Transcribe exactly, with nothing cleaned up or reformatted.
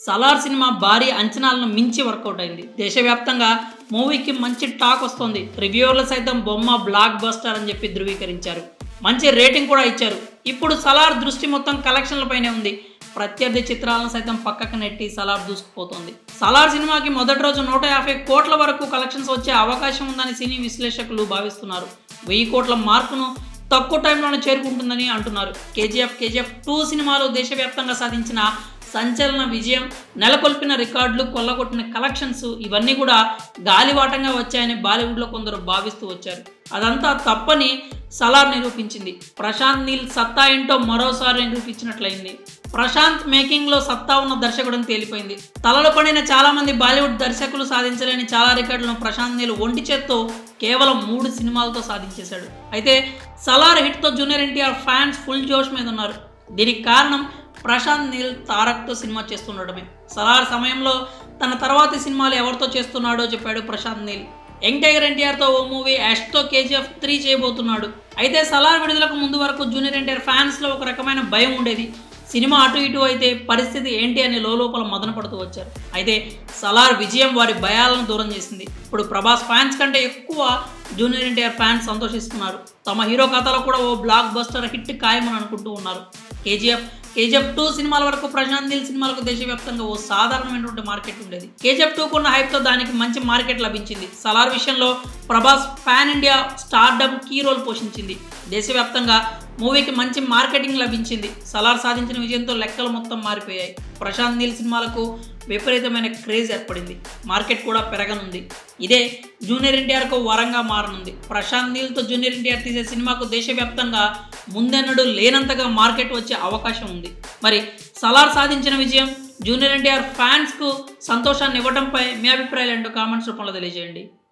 Salaar cinema భారీ అంచనాలను మించి వర్కౌట్ అయింది. దేశవ్యాప్తంగా మూవీకి మంచి టాక్ వస్తుంది. రివ్యూవర్లు సైతం బొమ్మ బ్లాక్ బస్టర్ అని చెప్పి ధృవీకరించారు. మంచి రేటింగ్ కూడా ఇచ్చారు. ఇప్పుడు సలార్ దృష్టి మొత్తం కలెక్షన్లపైనే ఉంది. ప్రత్యర్థి చిత్రాలను సైతం పక్కకు నెట్టి సలార్ దూసుకుపోతుంది. సలార్ సినిమాకి మొదటి రోజు నూట యాభై కోట్ల వరకు కలెక్షన్స్ వచ్చే అవకాశం ఉందని సినీ విశ్లేషకులు భావిస్తున్నారు. వెయ్యి కోట్ల మార్కును తక్కువ టైంలోనే చేరుకుంటుందని అంటున్నారు. కేజీఎఫ్ కేజీఎఫ్ టూ సినిమాలు దేశవ్యాప్తంగా సాధించిన సంచలన విజయం, నెలకొల్పిన రికార్డులు, కొల్లగొట్టిన కలెక్షన్స్ ఇవన్నీ కూడా గాలివాటంగా వచ్చాయని బాలీవుడ్లో కొందరు భావిస్తూ వచ్చారు. అదంతా తప్పని సలార్ నిరూపించింది. ప్రశాంత్ నీల్ సత్తా ఏంటో మరోసారి నిరూపించినట్లయింది. ప్రశాంత్ మేకింగ్లో సత్తా ఉన్న దర్శకుడని తేలిపోయింది. తలలు పడిన చాలా మంది బాలీవుడ్ దర్శకులు సాధించలేని చాలా రికార్డులను ప్రశాంత్ నీల్ ఒంటి చేత్తో కేవలం మూడు సినిమాలతో సాధించేశాడు. అయితే సలార్ హిట్తో జూనియర్ ఎన్టీఆర్ ఫ్యాన్స్ ఫుల్ జోష్ మీద ఉన్నారు. దీనికి కారణం ప్రశాంత్ నీల్ తారక్తో సినిమా చేస్తుండటమే. సలార్ సమయంలో తన తర్వాతి సినిమాలు ఎవరితో చేస్తున్నాడో చెప్పాడు ప్రశాంత్ నీల్. యంగ్ టైగర్ ఎన్టీఆర్తో ఓ మూవీ, యాష్తో కేజీఎఫ్ త్రీ చేయబోతున్నాడు. అయితే సలార్ విడుదలకు ముందు వరకు జూనియర్ ఎన్టీఆర్ ఫ్యాన్స్లో ఒక రకమైన భయం ఉండేది. సినిమా అటు ఇటు అయితే పరిస్థితి ఏంటి అని లోపల మదన పడుతూ వచ్చారు. అయితే సలార్ విజయం వారి భయాలను దూరం చేసింది. ఇప్పుడు ప్రభాస్ ఫ్యాన్స్ కంటే ఎక్కువ జూనియర్ ఎన్టీఆర్ ఫ్యాన్స్ సంతోషిస్తున్నారు. తమ హీరో ఖాతాలో కూడా ఓ బ్లాక్ బస్టర్ హిట్ ఖాయమని అనుకుంటూ ఉన్నారు. కేజీఎఫ్ కేజీఎఫ్ టూ సినిమాల వరకు ప్రశాంత్ నీల్ సినిమాలకు దేశవ్యాప్తంగా ఓ సాధారణమైనటువంటి మార్కెట్ ఉండేది. కేజీఎఫ్ టూ కున్న హైప్తో దానికి మంచి మార్కెట్ లభించింది. సలార్ విషయంలో Prabhas pan India stardom key role పోషించింది. దేశవ్యాప్తంగా మూవీకి మంచి మార్కెటింగ్ లభించింది. సలార్ సాధించిన విజయంతో లెక్కలు మొత్తం మారిపోయాయి. ప్రశాంత్ నీల్ సినిమాలకు విపరీతమైన క్రేజ్ ఏర్పడింది. మార్కెట్ కూడా పెరగనుంది. ఇదే జూనియర్ ఎన్టీఆర్కు వరంగా మారనుంది. ప్రశాంత్ నీల్తో జూనియర్ ఎన్టీఆర్ తీసే సినిమాకు దేశవ్యాప్తంగా ముందెన్నడూ లేనంతగా మార్కెట్ వచ్చే అవకాశం ఉంది. మరి సలార్ సాధించిన విజయం జూనియర్ ఎన్టీఆర్ ఫ్యాన్స్కు సంతోషాన్ని ఇవ్వడంపై మీ అభిప్రాయాలు ఏంటో కామెంట్స్ రూపంలో తెలియజేయండి.